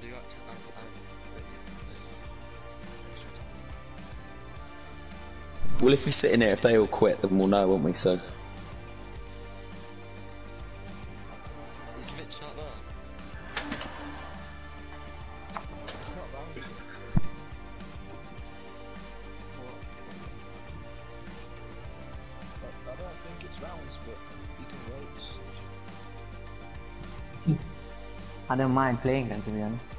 do actually have time, but extra time. Well, if we sit in here, if they all quit, then we'll know, won't we? So. Is Mitch not there? It's not bouncing. I don't think it's rounds, but you can roll. I don't mind playing them, to be honest.